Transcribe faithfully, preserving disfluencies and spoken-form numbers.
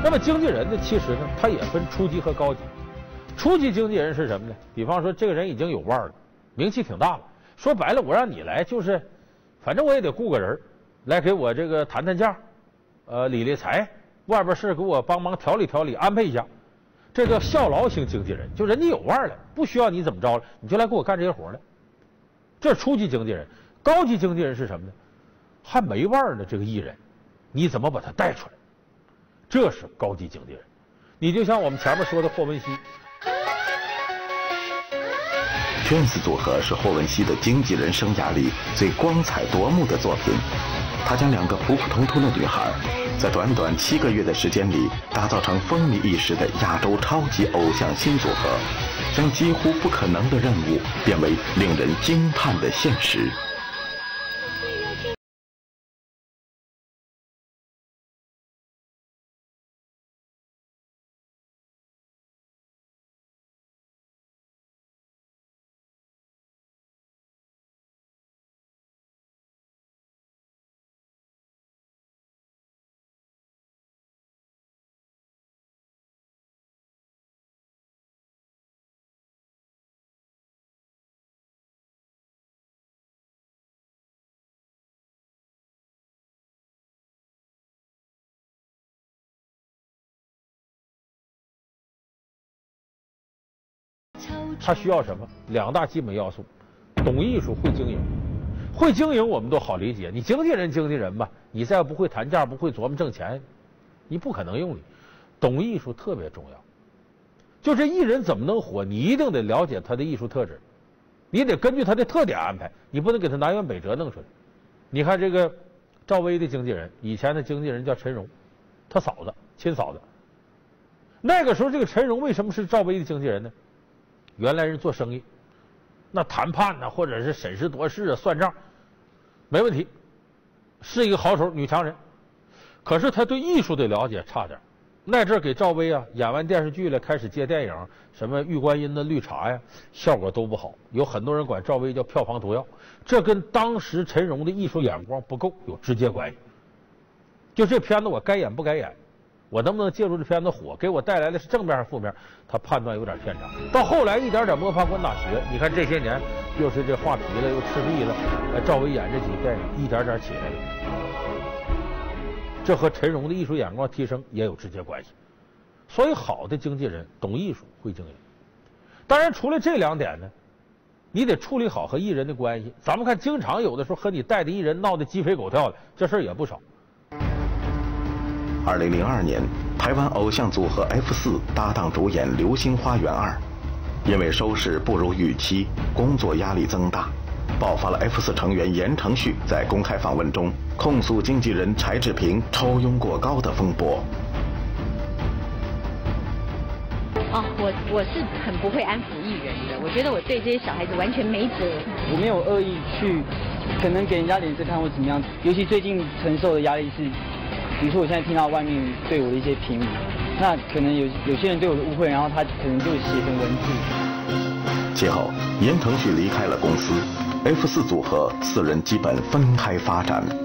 那么经纪人呢，其实呢，他也分初级和高级。初级经纪人是什么呢？比方说，这个人已经有腕了，名气挺大了。说白了，我让你来就是，反正我也得雇个人来给我这个谈谈价，呃，理理财，外边事给我帮忙调理调理，安排一下。这叫效劳型经纪人，就人家有腕了，不需要你怎么着了，你就来给我干这些活来。这是初级经纪人。高级经纪人是什么呢？还没腕的这个艺人，你怎么把他带出来？这是高级经纪人。你就像我们前面说的霍汶希， 圈子组合是霍汶希的经纪人生涯里最光彩夺目的作品。他将两个普普通通的女孩，在短短七个月的时间里，打造成风靡一时的亚洲超级偶像新组合，将几乎不可能的任务变为令人惊叹的现实。他需要什么？两大基本要素：懂艺术，会经营。会经营我们都好理解，你经纪人经纪人吧，你再不会谈价，不会琢磨挣钱，你不可能用力。懂艺术特别重要。就这艺人怎么能火，你一定得了解他的艺术特质，你得根据他的特点安排，你不能给他南辕北辙弄出来。你看这个赵薇的经纪人，以前的经纪人叫陈荣，他嫂子，亲嫂子。那个时候，这个陈荣为什么是赵薇的经纪人呢？原来人做生意，那谈判呢，或者是审时度势啊，算账，没问题，是一个好手，女强人。可是他对艺术的了解差点。那阵儿给赵薇啊演完电视剧了，开始接电影，什么《玉观音》的绿茶呀，效果都不好。有很多人管赵薇叫票房毒药，这跟当时陈荣的艺术眼光不够有直接关系。就这片子我该演不该演，我能不能借助这片子火，给我带来的是正面还是负面，他判断有点偏差。到后来一点点摸爬滚打学，你看这些年又是这画皮了，又赤壁了，赵薇演这几个电影一点点起来了。这和陈荣的艺术眼光提升也有直接关系。所以好的经纪人懂艺术，会经营。当然除了这两点呢，你得处理好和艺人的关系。咱们看经常有的时候和你带的艺人闹得鸡飞狗跳的，这事儿也不少。二零零二年，台湾偶像组合 F 四搭档主演《流星花园二》，因为收视不如预期，工作压力增大，爆发了 F 四成员言承旭在公开访问中控诉经纪人柴智屏抽佣过高的风波。 哦，我我是很不会安抚艺人的，我觉得我对这些小孩子完全没辙。 我没有恶意去，可能给人家脸色看或怎么样。尤其最近承受的压力是，比如说我现在听到外面对我的一些评语，那可能有有些人对我的误会，然后他可能就写成文字。 其后，言承旭离开了公司 ，F 四组合四人基本分开发展。